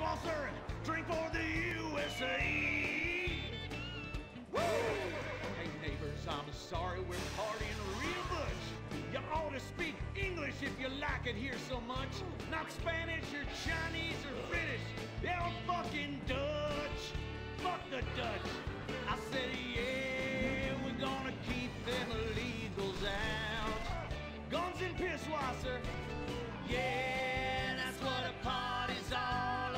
Pisswasser and drink for the USA. Woo! Hey neighbors, I'm sorry we're partying real much. You ought to speak English if you like it here so much. Not Spanish or Chinese or British. They're fucking Dutch. Fuck the Dutch. I said, yeah, we're gonna keep them illegals out. Guns and Pisswasser. Yeah, that's what a party's all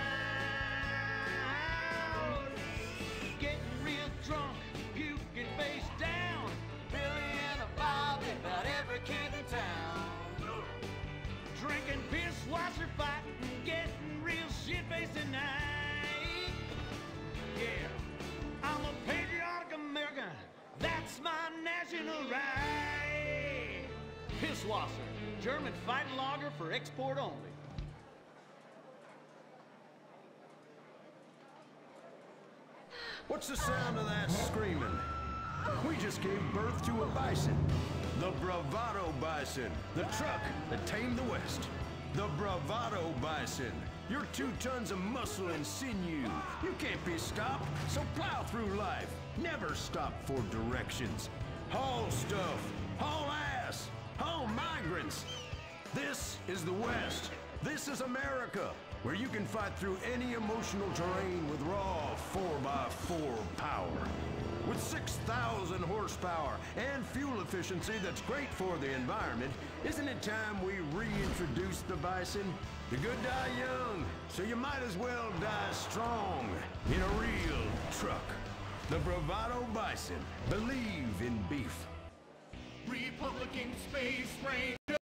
about. Getting real drunk, puking face down. Billy and a Bobby, about every kid in town. Drinking Pisswasser, fighting, getting real shit-faced tonight. Yeah, I'm a patriotic American. That's my national right. Pisswasser, German fighting lager for export only. What's the sound of that screaming? We just gave birth to a bison. The Bravado Bison. The truck that tamed the West. The Bravado Bison. You're 2 tons of muscle and sinew. You can't be stopped, so plow through life. Never stop for directions. Haul stuff. Haul ass. Haul migrants. This is the West. This is America, where you can fight through any emotional terrain with raw 4x4 power. With 6,000 horsepower and fuel efficiency that's great for the environment, isn't it time we reintroduce the bison? The good die young, so you might as well die strong in a real truck. The Bravado Bison. Believe in beef. Republican Space Ranger.